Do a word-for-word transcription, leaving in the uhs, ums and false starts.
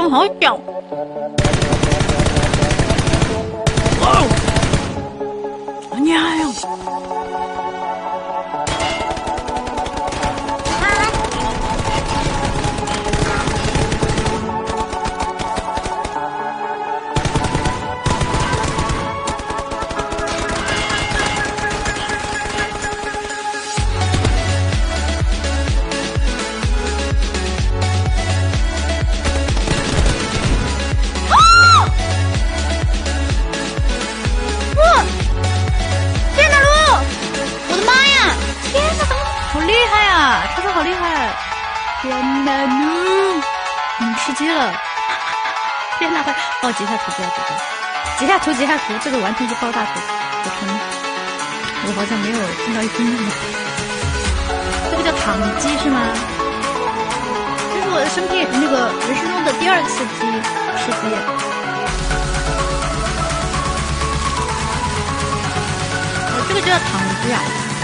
哦，好小。哇哦，好厉害哦！ 好厉害！天哪，嗯，吃鸡了！天哪，快哦，截下图，截下图，截下图，截下图，这个完全是爆大图！我天，我好像没有听到一分钟。这个叫躺鸡是吗？这是我的生平那个人生中的第二次鸡吃鸡。哦，这个就叫躺鸡啊！